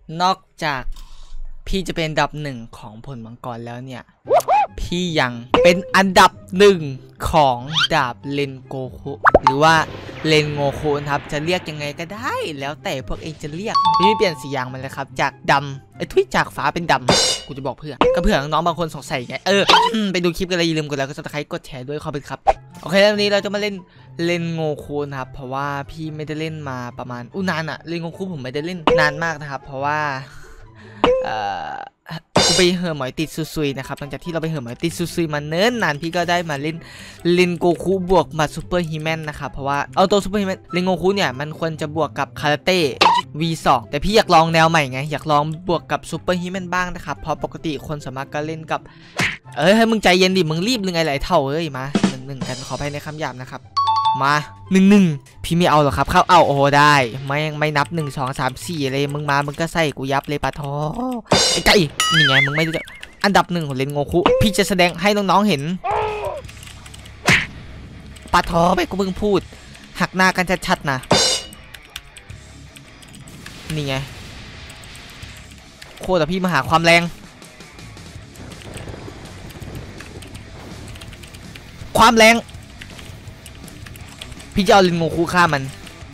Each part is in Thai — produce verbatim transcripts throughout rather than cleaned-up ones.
นอกจากพี่จะเป็นอันดับหนึ่งของผลมังกรแล้วเนี่ยพี่ยังเป็นอันดับหนึ่งของดาบเลนโกคุหรือว่าเลนโงคุนะครับจะเรียกยังไงก็ได้แล้วแต่พวกเองจะเรียกพี่เปลี่ยนสียางมันเลยครับจากดำไอ้ทุยจากฟ้าเป็นดำกูจะบอกเพื่อนก็เผื่อน้องบางคนสงสัยไงเออไปดูคลิปกันเลยอย่าลืมกดไลค์กดซับสไครต์กดแชร์ด้วยขอบคุณครับโอเคแล้ววันนี้เราจะมาเล่นเลนโงคุนะครับเพราะว่าพี่ไม่ได้เล่นมาประมาณอู้นานอะเลนโงคุผมไม่ได้เล่นนานมากนะครับเพราะว่าเอ่อกูไปเห่อหมอยติดซุยๆนะครับหลังจากที่เราไปเห่อหมอยติดซุยๆมาเนิ่นนานพี่ก็ได้มาเล่นเลนโกคุบวกมาซูเปอร์ฮีแมนนะครับเพราะว่าเอาตัวซูเปอร์ฮีแมนเลนโกคุเนี่ยมันควรจะบวกกับคาราเต้ วี สอง แต่พี่อยากลองแนวใหม่ไงอยากลองบวกกับซูเปอร์ฮีแมนบ้างนะครับเพราะปกติคนสามารถก็เล่นกับเอ้ยให้มึงใจเย็นดิมึงรีบหรือไงไหลเท่าเอ้ยมาหนึ่งหนึ่งกันขออภัยในคำหยาบนะครับมาหนึ่งหนึ่งพี่ไม่เอาหรอกครับเข้าเอาโอ้ได้ไม่ไม่นับหนึ่งสองสามสี่เลยมึงมามึงก็ใส่กูยับเลยปะท้อไอ้ไก่นี่ไงมึงไม่รู้จักอันดับหนึ่งของเลนโงคุพี่จะแสดงให้น้องๆเห็นปะท้อไปกูเพิ่งพูดหักหน้ากันชัดๆนะนี่ไงโคตรพี่มาหาความแรงความแรงพี่จะเอาเลนโงคุฆ่ามัน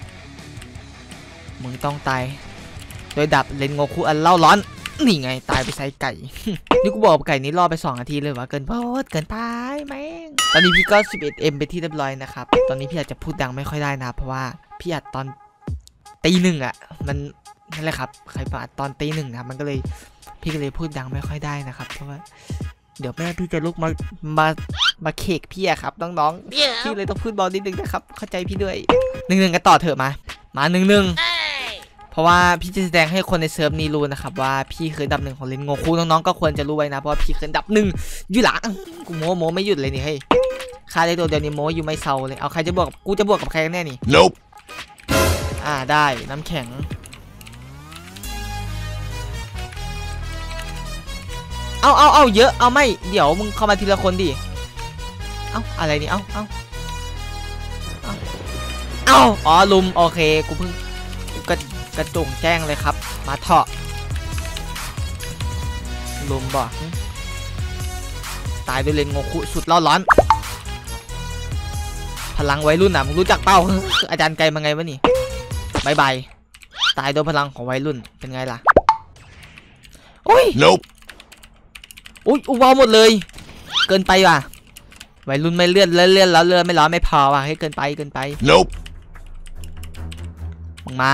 มึงต้องตายโดยดับเลนโงคุอันเล่าร้อนนี่ไงตายไปใส่ไก่ นี่กูบอกไก่นี้รอไปสองนาทีเลยวะเกินโพดเกินไปแม่งตอนนี้พี่ก็ สิบเอ็ดเอ็ม ไปที่เรียบร้อยนะครับตอนนี้พี่อาจจะพูดดังไม่ค่อยได้นะเพราะว่าพี่อัดตอนตีหนึ่งอ่ะมันนั่นแหละครับใครมาอัดตอนตีหนึ่งนะมันก็เลยพี่ก็เลยพูดดังไม่ค่อยได้นะครับเพราะว่าเดี๋ยวแม่พี่จะลุกมามามาเคกพี่อะครับน้องๆ yeah. พี่เลยต้องพูดเบานิดนึงนะครับเข้าใจพี่ด้วยหนึ่งหนึ่งกันต่อเถอะมามาหนึ่งหนึ่ง hey. เพราะว่าพี่จะแสดงให้คนในเซิร์ฟนี้รู้นะครับว่าพี่คืออันดับหนึ่งของเลนโงคุน้องๆก็ควรจะรู้ไว้นะเพราะว่าพี่คืออันดับหนึ่งอยู่หลังกูโม้โม้ไม่หยุดเลยนี่เฮ้ยค่าได้ตัวเดียวนี้โม้อยู่ไม่เซาเลยเอาใครจะบวกกูจะบวกกับใครแน่นี่ nope. อ่าได้น้ำแข็งเอาเอาเอาเยอะเอาไม่เดี๋ยวมึงเข้ามาทีละคนดิเอาอะไรนี่เอาเอาเอาเอาอ๋อลุมโอเคกูเพิ่งกระกระจุงแจ้งเลยครับมาเถาะลุมบ่ตายด้วยเลนโงคุสุดร้อนร้อนพลังไว้รุ่นอ่ะมึงรู้จักเป้าอาจารย์ไกลมาไงวะนี่บายบายตายโดยพลังของวัยรุ่นเป็นไงล่ะโอ้ย nope. อุ้ยอุบาหมดเลยเกินไปว่ะวัยรุ่นไม่เลื่อนเลื่อนเลื่อนแล้วเลื่อนไม่ร้อนไม่พอว่ะให้เกินไปเกินไป nope. มึงมา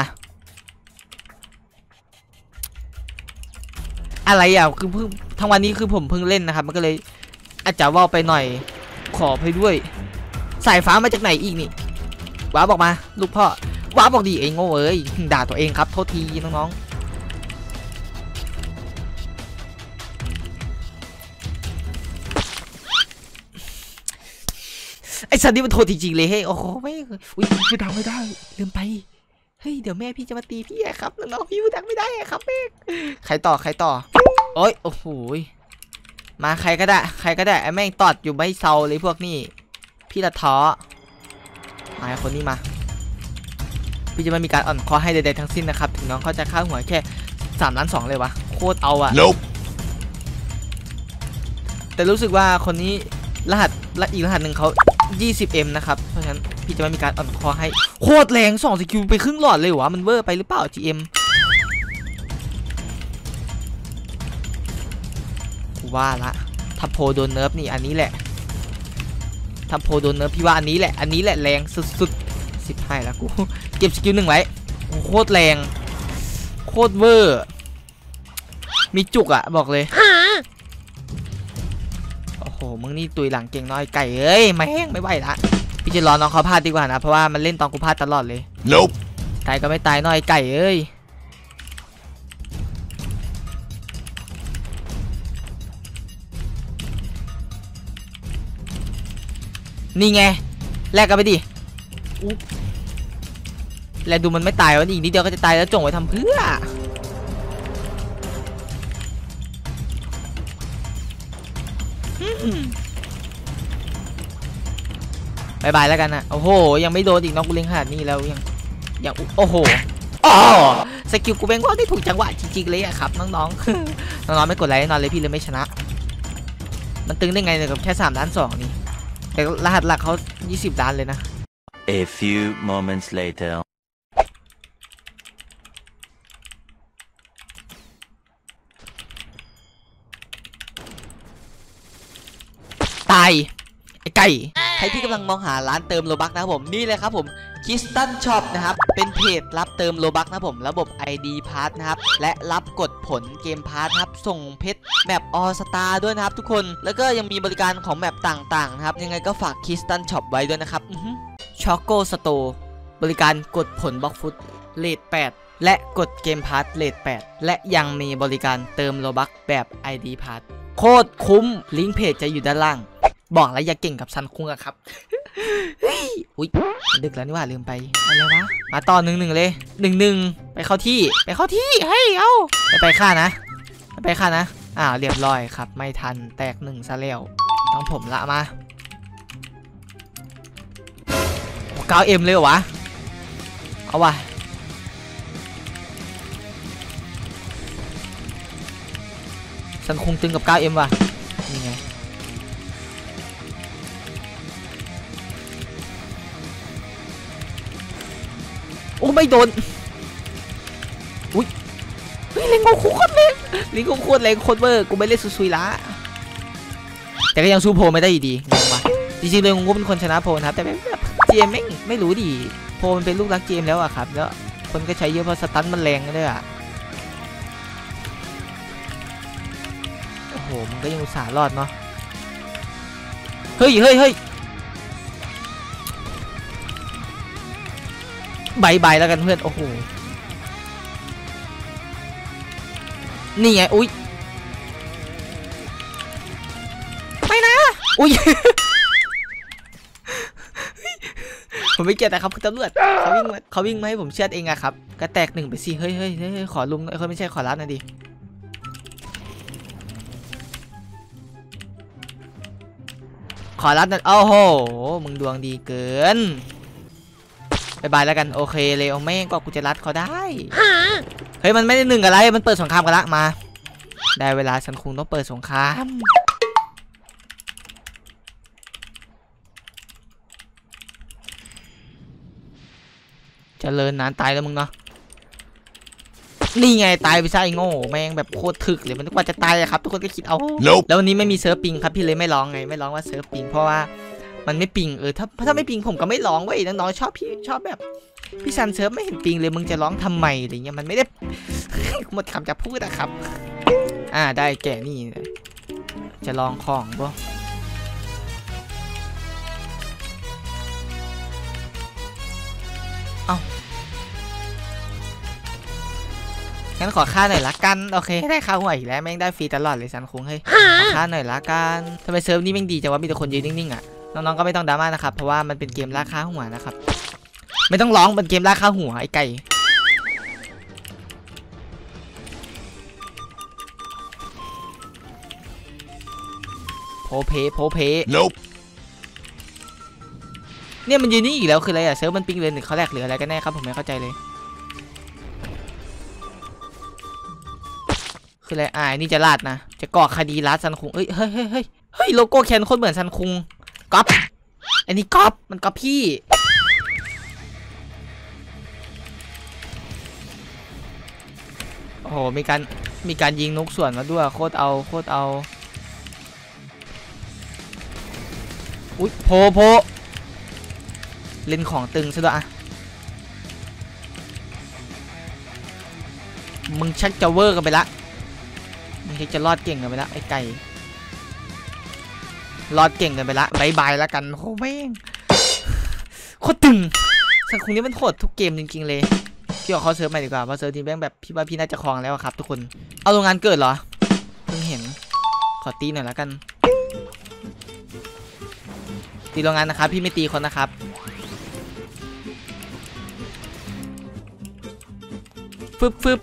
อะไรอ่ะคือเพิ่งทั้งวันนี้คือผมเพิ่งเล่นนะครับมันก็เลยอาจจะว่าไปหน่อยขอไปด้วยสายฟ้ามาจากไหนอีกนี่ว้าบอกมาลูกพ่อว้าบอกดีเองโง่เอ้ยด่าตัวเองครับโทษทีน้องๆไอ้สันนี่มันโทษจริงๆเลยเฮ้ยโอ้โหไม่อุ้ยพูดดังไม่ได้ลืมไปเฮ้ยเดี๋ยวแม่พี่จะมาตีพี่ครับน้องๆพี่พูดดังไม่ได้ครับแม่ใครต่อใครต่อโอ้ยโอ้โหมาใครก็ได้ใครก็ได้ไอ้แม่งตอดอยู่ไม่เซาเลยพวกนี้พี่ละท้อมาคนนี้มาพี่จะไม่มีการอ่อนคอให้ใดๆทั้งสิ้นนะครับถึงน้องเขาจะค่าหัวแค่สามล้านสองเลยวะโคตรเอาอะ nope. แต่รู้สึกว่าคนนี้รหัสอีกรหัสหนึ่งเขายี่สิบเอ็ม นะครับเพราะฉะนั้นพี่จะไม่มีการอ่อนคอให้โคตรแรงสองสกิลไปครึ่งหลอดเลยวะมันเวอร์ไปหรือเปล่า จี เอ็ม ว่าละทัพโพโดนเนิร์ฟนี่อันนี้แหละทัพโพโดนเนิร์ฟพี่ว่าอันนี้แหละอันนี้แหละแรงสุดๆสิบให้แล้วกูเก็บสกิลหนึ่งไว้โคตรแรงโคตรเวอร์มีจุกอะบอกเลยโอ้โหมึงนี่ตุยหลังเก่งน้อยไก่เอ้ยแม่งไม่ไหวละพี่จะรอน้องเขาพลาดดีกว่านะเพราะว่ามันเล่นตอนกูพลาดตลอดเลย nope. ตายก็ไม่ตายน้อยไก่เอ้ยนี่ไงแลกกันไปดิแล้วดูมันไม่ตายวะอีกนิดเดียวก็จะตายแล้วจงไว้ทำเพื่อบายบายแล้วกันนะโอ้โหยังไม่โดนอีกน้องกูเล็งขนาดนี้แล้วยังยังโอ้โหอ๋อแสกิลกูแม่งว่าได้ถูกจังหวะจริงๆเลยอะครับน้องๆ น้องๆไม่กดไลค์นอนเลยพี่เลยไม่ชนะมันตึงได้ไงเนี่ยกับแค่สามล้านสองนี่แต่รหัสหลักเขายี่สิบล้านเลยนะ A few moments later ตายไอ้ไก่ใครที่กำลังมองหาร้านเติมโลบักนะครับผมนี่เลยครับผมคิสตันช็อปนะครับเป็นเพจรับเติมโลบักนะครับผมระบบ ไอ ดี Pass นะครับและรับกดผลเกมพาร์ทนะครับส่งเพชรแมปออสตาด้วยนะครับทุกคนแล้วก็ยังมีบริการของแมปต่างๆนะครับยังไงก็ฝากคิสตันช็อปไว้ด้วยนะครับช็อกโกสโตร์บริการกดผลบล็อกฟุตเลทแปดและกดเกมพาร์ทเลทแปดและยังมีบริการเติมโลบักแบบ ไอ ดี Pass โคตรคุ้มลิงก์เพจจะอยู่ด้านล่างบอกแล้วอย่าเก่งกับซันคุงอะครับอุ้ยดึกแล้วนี่ว่าลืมไปอะไรวะมาต่อหนึ่งหนึ่งเลยหนึ่งหนึ่งไปเข้าที่ไปเข้าที่เฮ้ยเอาไปไปฆ่านะไปฆ่านะอ่าเรียบร้อยครับไม่ทันแตกหนึ่งซะแล้วต้องผมละมาเก้าเอ็มเลยเหรอวะเอาวะซันคุงตึงกับ เก้าเอ็ม ว่ะนี่ไงโอ้ไม่โดนอุ้ยเฮ้ยเล็งโง่โคตรเล็งเล็งโง่โคตรเล็งโคตรเวอร์กูไม่เล่นซุยๆละแต่ก็ยังสู้โพไม่ได้ดีงงวะจริงๆเลยงงเป็นคนชนะโพนะครับแต่แบบเจมไม่ไม่รู้ดิโพมันเป็นลูกรักเจมแล้วอะครับแล้วคนก็ใช้เยอะเพราะสตันมันแรงด้วยอะโอ้โหมันก็ยังอุตส่าห์รอดเนาะเฮ้ยเฮ้ยเฮ้ยบายบายแล้วกันเพื่อนโอ้โหนี่ไงอุ้ยไม่นะอุ้ย ผมไม่เกี่ยวแต่ครับคุณตำรวจเขาวิ่งมาเขาวิ่งมาให้ผมเชือดเองอะครับก็แตกหนึ่งไปสิเฮ้ยเฮ้ยเฮ้ยขอลุมเขาไม่ใช่ขอรับนะดิขอรับนั่นโอ้โหมึงดวงดีเกินบายบายแล้วกันโอเคเลยเอาแม่งก็กูจะรัดเขาได้เฮ้ยมันไม่ได้หนึ่งอะไรมันเปิดสงครามกันละมาได้เวลาฉันคงต้องเปิดสงครามเจริญนานตายแล้วมึงเนาะนี่ไงตายไปซะไอ้โง่แม่งแบบโคตรถึกเลยมันนึกว่าจะตายอะครับทุกคนก็คิดเอา nope. แล้ววันนี้ไม่มีเซิร์ฟปิงครับพี่เลยไม่ร้องไงไม่ร้องว่าเซิร์ฟปิงเพราะว่ามันไม่ปิงเออถ้าถ้าไม่ปิงผมก็ไม่ร้องเว้ยน้องๆชอบพี่ชอบแบบพี่ซันเซิร์ฟไม่เห็นปิงเลยมึงจะร้องทำไมอะไรเงี้ยมันไม่ได้ หมดคำจะพูดนะครับอ่าได้แก่นี่จะลองของบ่เอ้างั้นขอค่าหน่อยละกันโอเคได้ค่าหัวอีกแล้วแม่งได้ฟรีตลอดเลยซันคงเฮ้ยขอค่าหน่อยละกันทำไมเซิร์ฟนี้แม่งดีจังวะมีแต่คนยืนนิ่งๆอ่ะน้องๆก็ไม่ต้องดราม่านะครับเพราะว่ามันเป็นเกมราคาหัวนะครับไม่ต้องร้องเป็นเกมราคาหัวไอ้ไก่โพเพโพเพ nope. เนี่ยมันยืนนี่อีกแล้วคืออะไรอะเซิร์ฟมันปิงเลยหนึ่งเขาแรกหรืออะไรกันแน่ครับผมไม่เข้าใจเลยคืออะไรอ่านี่จะลาดนะจะก่อคดีลาดซันคุงเอ้ยเฮ้ยเฮ้ยเฮ้ยเฮ้ยโลโก้แคนโคตรเหมือนซันคุงก๊อปอันนี้ก๊อปมันก๊อปพี่โอ้โหมีการมีการยิงนกส่วนมาด้วยโคตรเอาโคตรเอาอุ้ยโพโพเล่นของตึงซะด้วยอะมึงชักจะเวอร์กันไปละมึงชักจะรอดเก่งกันไปละไอ้ไก่รอดเก่งกันไปละบายบายแล้วกันโอ้แม่งโคตรตึงสังคมนี้มันโหดทุกเกมจริงๆเลยพี่ขอเขาเซิร์ฟใหม่ดีกว่าเพราะเซิร์ฟทีแบงค์แบบพี่ว่าพี่น่าจะคลองแล้วครับทุกคนเอาโรงงานเกิดเหรอเพิ่งเห็นขอตีหน่อยแล้วกันตีโรงงานนะครับพี่ไม่ตีคนนะครับฟึบฟึบ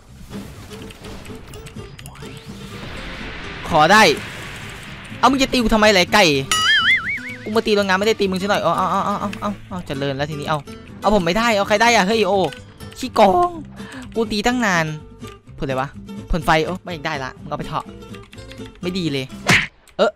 ขอได้เอามึงจะตีกูทำไมไรไก่กูมาตีโรงงานไม่ได้ตีมึงใช่หน่อยเอาเอาเอาเอาเอาเอาเจริญแล้วทีนี้เอาเอาผมไม่ได้เอาใครได้อะเฮ้ยโอขี้กองกูตีตั้งนานผลอะไรวะผลไฟโอ้ไม่ได้ละมึงเอาไปเถอะไม่ดีเลยเออ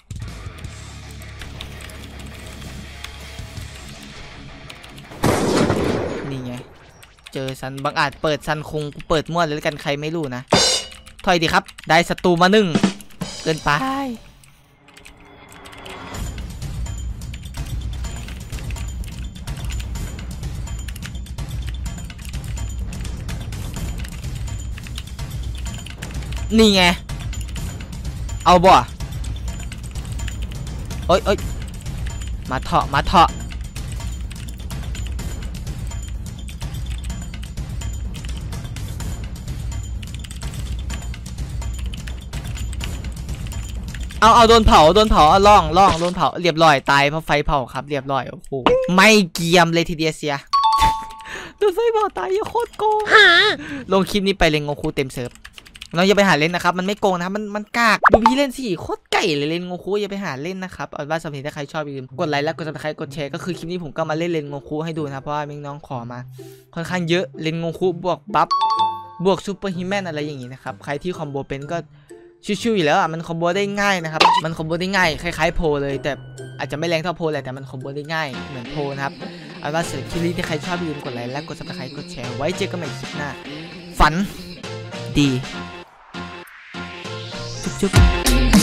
นี่ไงเจอซันบางอาจเปิดซันคงกูเปิดมั่วเลยแล้วกันใครไม่รู้นะถอยดีครับได้ศัตรูมาหนึ่งเกินไปนี่ไงเอาบ่โอ๊ยโอ๊ยมาเถาะมาเถาะเอาเอาโดนเผาโดนเผาเอาล่องล่องโดนเผาเรียบร้อยตายเพราะไฟเผาครับเรียบร้อยโอ้โหไม่เกียมเลยทีเดียวเสียโดนไฟเผาตายโคตรโกงลงคลิปนี้ไปเลนโงคูเต็มเซิร์ฟเราอย่าไปหาเล่นนะครับมันไม่โกงนะครับมันมันกากดูพี่เล่นสิโคตรไก่เลยเล่นโงคูอย่าไปหาเล่นนะครับเอาว่าสำหรับถ้าใครชอบอย่าลืมกดไลค์และกดซับสไครต์กดแชร์ก็คือคลิปนี้ผมก็มาเล่นเล่นโงคูให้ดูนะเพราะว่ามีน้องขอมาค่อนข้างเยอะเล่นโงคูบวกบัฟบวกซูเปอร์ฮิวแมนอะไรอย่างงี้นะครับใครที่คอมโบเป็นก็ชิวๆอยู่แล้วอ่ะมันคอมโบได้ง่ายนะครับมันคอมโบได้ง่ายคล้ายๆโพเลยแต่อาจจะไม่แรงเท่าโพแหละแต่มันคอมโบได้ง่ายเหมือนโพนะครับเอาว่าสำหรับคลิปนี้ถ้าใครชอบอย่าลืมกดไลค์และกดซับสไครต์กดแชร์ไว้เจอกันใหม่คลิปหน้าฝันดีจุ๊บ